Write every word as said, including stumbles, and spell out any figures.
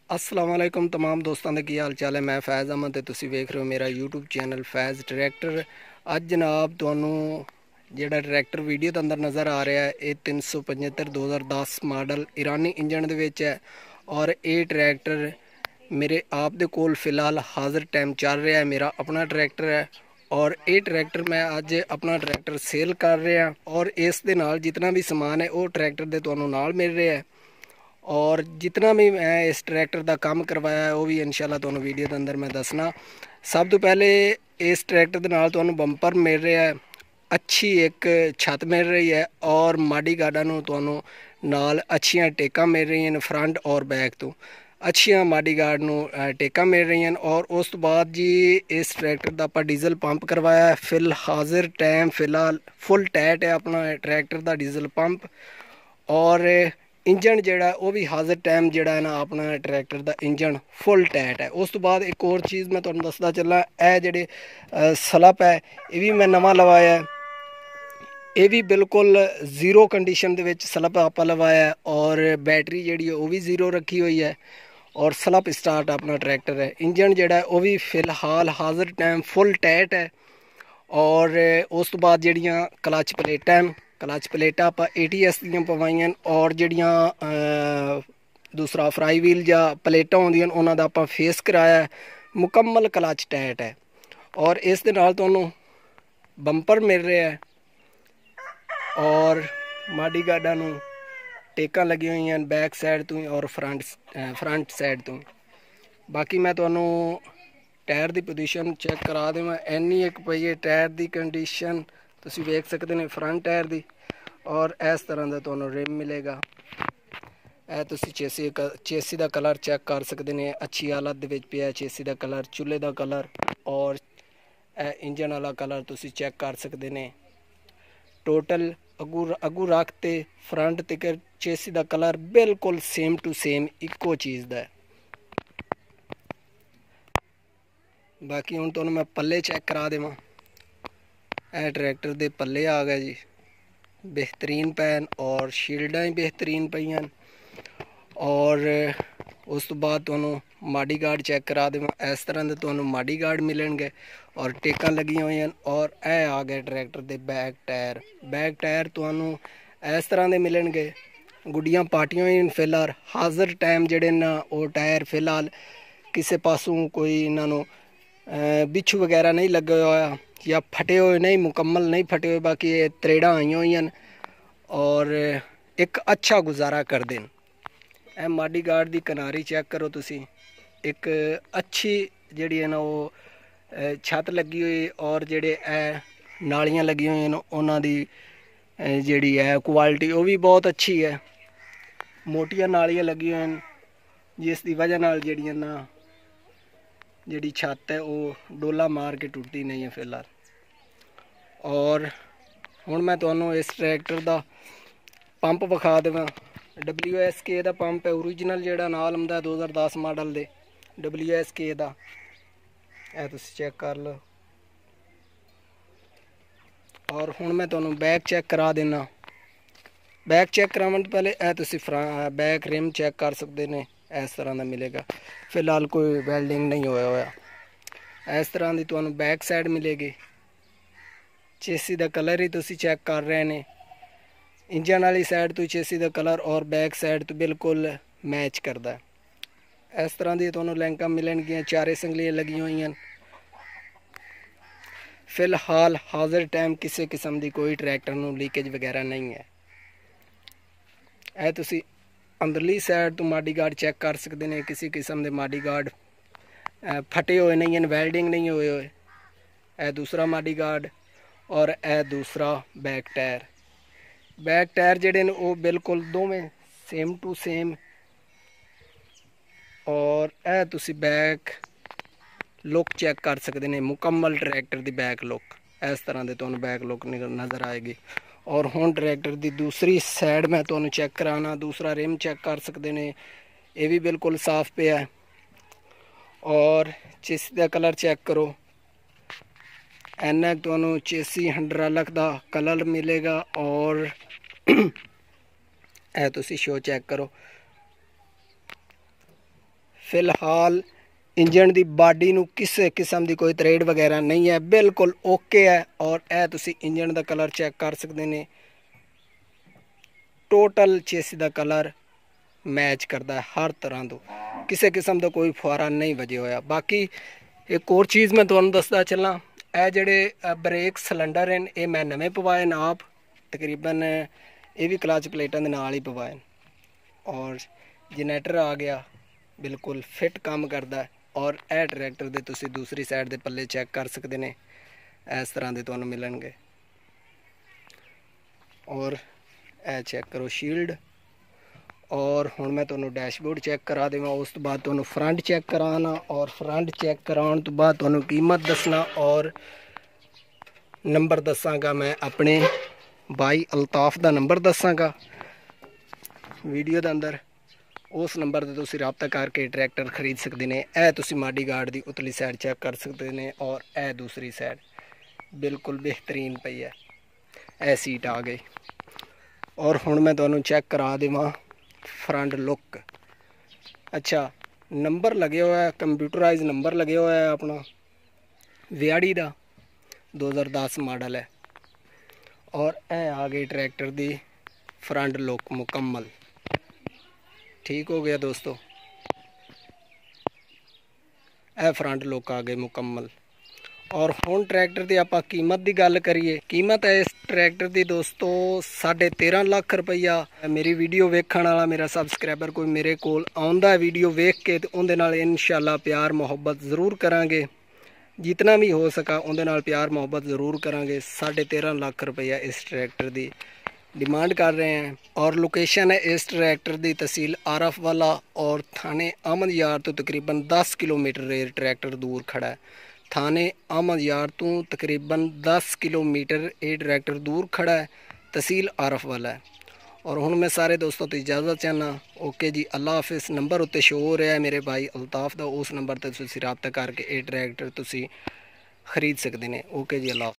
अस्सलाम वालेकुम तमाम दोस्तों का की हाल चाल है। मैं फैज़ अहमद ते तुसी वेख रहे हो मेरा यूट्यूब चैनल फैज़ ट्रैक्टर। अज जनाब तुहानू जिहड़ा ट्रैक्टर वीडियो के अंदर नज़र आ रहा है ये तीन सौ पचहत्तर दो हज़ार दस मॉडल ईरानी इंजन दे विच है और ये ट्रैक्टर मेरे आप दे कोल फिलहाल हाज़र टाइम चल रहा है। मेरा अपना ट्रैक्टर है और ये ट्रैक्टर मैं अज अपना ट्रैक्टर सेल कर रहा और इस दे नाल जितना भी समान है वो ट्रैक्टर दे तुहानू नाल मिल रहा है और जितना भी मैं इस ट्रैक्टर का काम करवाया है वो भी इंशाल्लाह तुहानू वीडियो के अंदर मैं दसना। सब तो पहले इस ट्रैक्टर के नाल तुहानू बंपर मिल रहा है, अच्छी एक छत मिल रही है और माड़ी गार्डां नू तुहानू नाल अच्छियां टेकां मिल रही हैं फ्रंट और बैक तो अच्छियां माड़ी गार्ड नू टेकां मिल रही हैं। और उस तो बाद जी इस ट्रैक्टर का आपां डीजल पंप करवाया है। फिल हाजिर टाइम फिलहाल फुल टाइट है अपना ट्रैक्टर का डीजल पंप और इंजन जोड़ा वो भी हाजिर टाइम जोड़ा है ना अपना ट्रैक्टर का इंजन फुल टाइट है। उस तो बाद एक और चीज़ मैं तुहानू दसदा चला, यह जेडे स्लप है ये भी मैं नवा लवाया है, ये भी बिल्कुल जीरो कंडीशन दे विच स्लप आप लवाया है और बैटरी जी है वह भी जीरो रखी हुई है और स्लप स्टार्ट अपना ट्रैक्टर है। इंजन जोड़ा है वह भी फिलहाल हाजिर टाइम फुल टाइट है और उस तो बाद जड़ियाँ क्लच प्लेटां क्लच प्लेटा आप ए टी एस दियाँ पवाइयां और जड़ियाँ दूसरा फ्राई व्हील या प्लेटा होंदियां उन्हां दा आपां फेस कराया, मुकम्मल क्लच टाइट है और इस दे नाल तुहानू बंपर मिल रहा है और माड़ी गार्डां नू टेकां लगी हुई हैं बैक साइड तो और फ्रंट फ्रंट साइड तो। बाकी मैं तुहानू टायर की पोजीशन चेक करा देवां, इन्नी एक पई है टायर की कंडीशन तुसीं वेख सकते हैं फ्रंट टायर की और इस तरह का तुहानू रिम मिलेगा। ए तुसीं चेसी चेसी का कलर चेक कर सकते हैं, अच्छी हालत दे विच पिया चेसी का कलर, चूल्हे का कलर और ए इंजन वाला कलर तुसीं चेक कर सकते हैं। टोटल अगू अगू रखते फ्रंट तक चेसी का कलर बिल्कुल सेम टू सेम इको चीज़ का है। बाकी हुण तुहानू मैं पल्ले चेक करा देवां, ए ट्रैक्टर दे पल्ले आ गए जी बेहतरीन पैन और शील्डां ही बेहतरीन पईयां और उस तो बाद तुहानू माड़ी गार्ड चेक करा देवां, इस तरह के तुहानू माड़ी गार्ड मिलणगे और टेकां लगी हुई हैं और ए आ गए ट्रैक्टर दे बैक टायर। बैक टायर तुहानू इस तरह के मिलणगे, गुड्डियां पाटियां हुई फिलहाल हाजिर टाइम जड़े ना वो टायर फिलहाल किसी पासों कोई इन्हों बिच्छू वगैरह नहीं लगे हुआ या फटे हुए नहीं, मुकम्मल नहीं फटे हुए, बाकी ये त्रेड़ा आई हुई हैं और एक अच्छा गुजारा कर देन। ए माड़ी गार्ड की किनारी चेक करो तुसी, एक अच्छी जिहड़ी है ना वो छत लगी हुई और जेडे ए नालियां लगी हुई हैं उन्हां दी जिहड़ी है क्वालिटी वो भी बहुत अच्छी है, मोटियां नालियां लगी हुई हैं जिस दी वजह नाल जिहड़ियां ना जिहड़ी छत है वो डोला मार के टुटती नहीं है फिलहाल। और हुण मैं तुहानू इस ट्रैक्टर का पंप विखा देवां, डबल्यू एस के का पंप है ओरिजिनल जिहड़ा नाल आउंदा दो हज़ार दस मॉडल दे डबल्यू एस के का, ए तुसीं चेक कर लो। और हुण मैं तुहानू बैक चेक करा देना, बैक चेक करावन तो पहले ए तुसीं बैक रिम चेक कर सकते हैं, इस तरह का मिलेगा, फिलहाल कोई वेल्डिंग नहीं होया होया। इस तरह की तुहानू बैक साइड मिलेगी, चेसी का कलर ही तुसीं चेक कर रहे हैं, इंजन वाली साइड तो चेसी का कलर और बैक साइड तो बिल्कुल मैच करता है। इस तरह की तुहानू लैंकां मिलणगियां, चारे संगलियां लगी हुई हैं। फिलहाल हाजिर टाइम किसी किस्म की कोई ट्रैक्टर नू लीकेज वगैरह नहीं है। ए तुसीं अंदरली साइड तो माड़ी गार्ड चेक कर सकते हैं, किसी किस्म के माड़ी गार्ड फटे हुए नहीं हैं, वेल्डिंग नहीं हुए हुए। ए दूसरा माड़ी गार्ड और ए दूसरा बैक टायर। बैक टायर जेडे ने वो बिल्कुल दोवें सेम टू सेम और ए तुसी बैक लुक चेक कर सकते हैं, मुकम्मल ट्रैक्टर की बैक लुक इस तरह के तुहानू बैक लुक नज़र आएगी। और हुण ट्रैक्टर की दूसरी साइड मैं तुहानू चेक कराना, दूसरा रिम चेक कर सकते हैं, ये भी बिल्कुल साफ पे है और चेसी का कलर चेक करो, एन तुहानू चेसी हंड्रालक का कलर मिलेगा और ए तुसी शो चेक करो फिलहाल इंजन की बाडी नूं किसी किस्म की कोई तरेड़ वगैरह नहीं है, बिल्कुल ओके है। और यह तुसी इंजन का कलर चेक कर सकते हैं, टोटल चेसी का कलर मैच करता है हर तरह तो, किसी किस्म का कोई फुआरा नहीं वजे होया। बाकी एक और चीज़ मैं तुहानूं दसदा चलना, यह जेडे ब्रेक सिलेंडर हैं ये मैं नवे पवाए न आप, तकरीबन ये भी क्लच प्लेटां दे नाल ही पवाए। और जनरेटर आ गया, बिल्कुल फिट काम करता है। और यह ट्रैक्टर दे तुसी दूसरी साइड दे पल्ले चेक कर सकते हैं, इस तरह के तुहानूं मिलणगे। और यह चेक करो शील्ड। और हुण मैं तुहानूं डैशबोर्ड चेक करा देवां, उस तो बाद तुहानूं फ्रंट चेक कराना, और फ्रंट चेक कराने तो बाद तुहानूं कीमत दसना और नंबर दसांगा। मैं अपने भाई अल्ताफ का नंबर दसांगा वीडियो के अंदर, उस नंबर से तुसी रबता करके ट्रैक्टर खरीद सकते हैं। यह तुसी माडी गार्ड की उतली साइड चेक कर सकते हैं, और यह दूसरी साइड बिल्कुल बेहतरीन पई है, यह सीट आ गई। और हुण मैं तुहानूं चेक करा देवां फ्रंट लुक। अच्छा, नंबर लगे हुआ है, कंप्यूटराइज नंबर लगे हुआ है अपना वियाड़ी का, दो हज़ार दस मॉडल है। और यह आ गई ट्रैक्टर की फ्रंट लुक मुकम्मल। ठीक हो गया दोस्तों, यह फ्रंट लुक आ गई मुकम्मल। और हुण ट्रैक्टर की आपां कीमत की गल करिए, कीमत है इस ट्रैक्टर की दोस्तों साढ़े तेरह लाख रुपया। मेरी वीडियो वेखण वाला मेरा सबसक्राइबर कोई मेरे कोल आउंदा वीडियो वेख के, तो उहदे नाल इंशाअल्लाह प्यार मुहब्बत ज़रूर करांगे, जितना भी हो सका उहदे नाल प्यार मुहब्बत ज़रूर करांगे। साढ़े तेरह लाख रुपया इस ट्रैक्टर की डिमांड कर रहे हैं। और लोकेशन है इस ट्रैक्टर की तहसील आरफ वाला और थाने अहमद यार तो तकरीबन दस किलोमीटर ये ट्रैक्टर दूर खड़ा है। थाने अहमद यार तो तकरीबन दस किलोमीटर ये ट्रैक्टर दूर खड़ा है, तहसील आरफ वाला है। और हुण मैं सारे दोस्तों तो इजाज़त चाहना। ओके जी, अल्लाह हाफिज़। नंबर उत्ते शो हो रहा है मेरे भाई अल्ताफ का, उस नंबर पर तुसीं रबता करके ये ट्रैक्टर तुसीं खरीद सकते हैं। ओके जी, अल्लाह।